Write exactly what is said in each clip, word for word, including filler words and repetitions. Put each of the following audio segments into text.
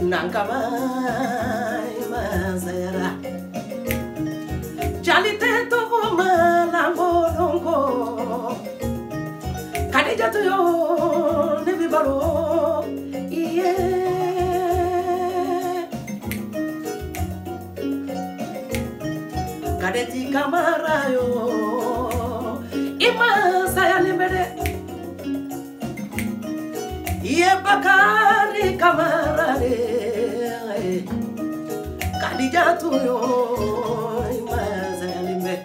nankamai mazera jalite to malangolongo kadija to yo ne bibaro iye kadeti kamara yo ima saya limbere iye bakari kamara re kadija to yo ima saya limbere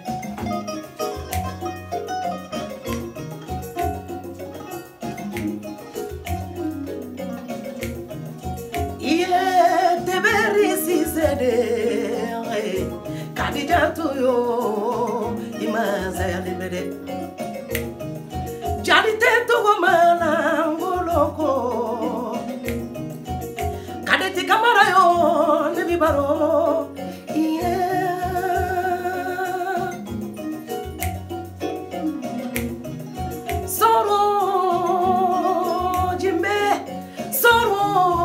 iye teberi si sede kadija to yo ima saya limbere jalite to mana ngoloko kadeti kamara yo ne bibaro yeah soro jimbe soro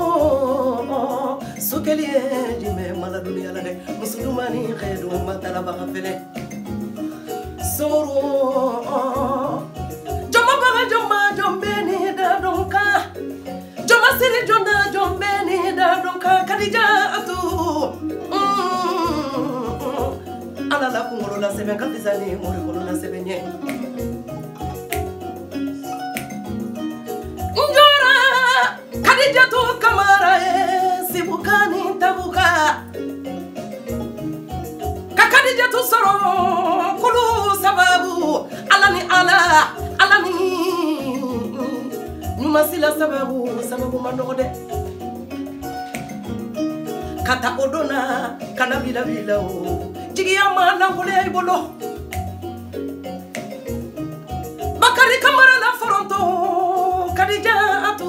sukelie jimbe maladuni ala de musulmani khedu matala bakafele soro joma jombeni da donka joma siri jonda jombeni da donka kadija atu ala la kungolo la seben katizani mori kolo la sebenye njora kadija tu kamara e sibukani tabuka ka kadija tu soro kulu sababu ala ni ala ala ni masila sababu sababu mandode kata odona kana bila bila o jigi amana ngole ay bolo bakari kamara la foronto kadija atu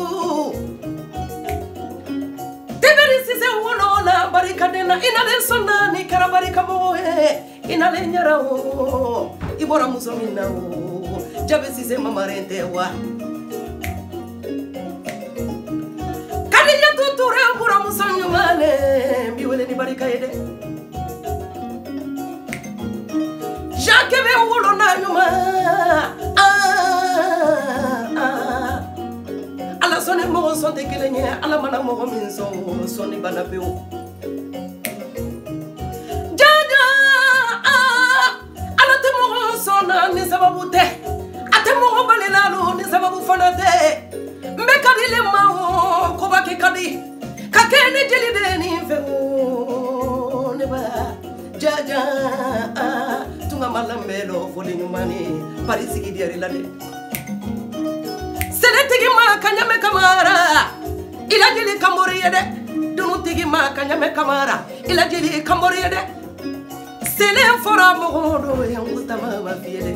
teberi sise wono la barikadena inale sonna ni karabari kamo e inale nyara o ibora musomina o jabe sise mamarente wa ture bura musanyo male biwele ni barika yede jakebe wolo na nyuma ah ala sone mo sonte kelenye ala mana mo minso soni bana beo jaja ah ala te mo sona ni sababu te ate mo balelalo ni sababu fanate mbekadile mawo ko bake kadi kakene jelide ni feo neba jaja tunga malambelo fodi nyumani parisi gidiari lade seletigi ma kanyame kamara ila jeli kambori yede dunu tigi ma kanyame kamara ila jeli kambori yede sele fora modo yanguta mama fiede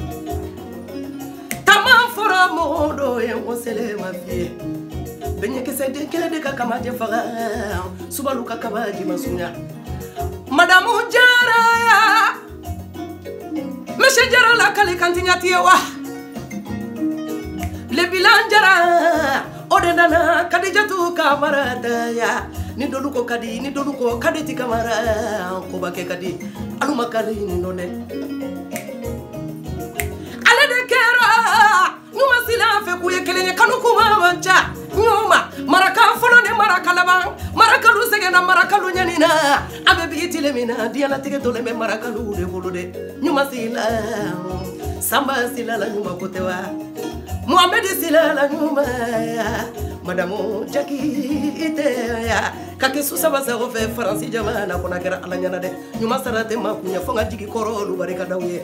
tamam fora modo yangosele ma fie benye kese de kele de kakamaje faga subalu kakabaji masunya madamu jara ya meshe jara la kale kantinyati wa le bilan jara odendana kadija tu kamara ya ni doluko kadi ni doluko kadeti kamara ko bake kadi aluma kali ni none ale de kera numa sila fe kuye kelenye kanukuma wancha nyoma maraka folo ne maraka laban maraka lu segena maraka lu nyanina abe bitile mina diana tige dole me maraka lu de bolude nyuma sila samba sila la nyuma kotewa Muhammad sila la nyuma madamu jaki ite ya kake susaba sa ofe faransi jamana kona kera ala nyana de nyuma sarate makunya fonga jigi koro lu barika dawye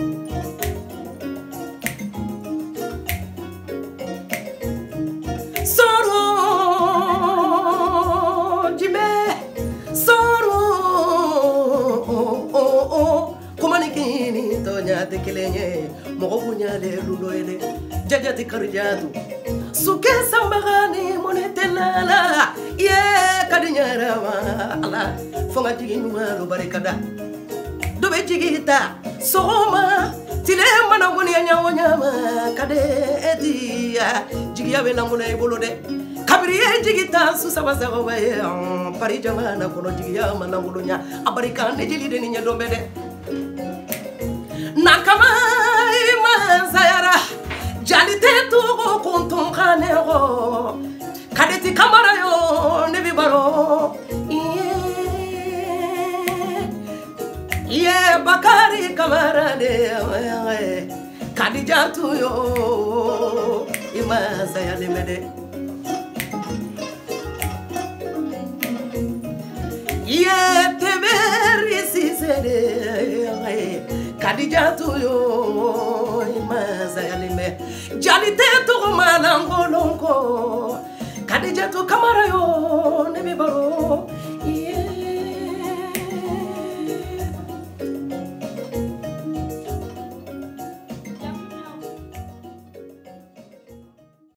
de kelenye mogo bunyale lundo ele jajati karjatu suke sambagani monetelala ye kadinyara ala fonga jigi numa lo barikada dobe jigita soma tile mana woni nya wonyama kade edia jigi yabe langule bolo de kabriye jigita susaba saba ye pari jamana kono jigiya manangulunya abarika ne jili de ni nyadombe de nakama imanzayara jalite tugo kuntum khanero kadeti kamara yo ne bibaro ye bakari kamara de kadija tu yo imanzaya le mede ye teberi sisere kadija tu yo imanzaya le me jalite tu malangolongo kadija tu kamara yo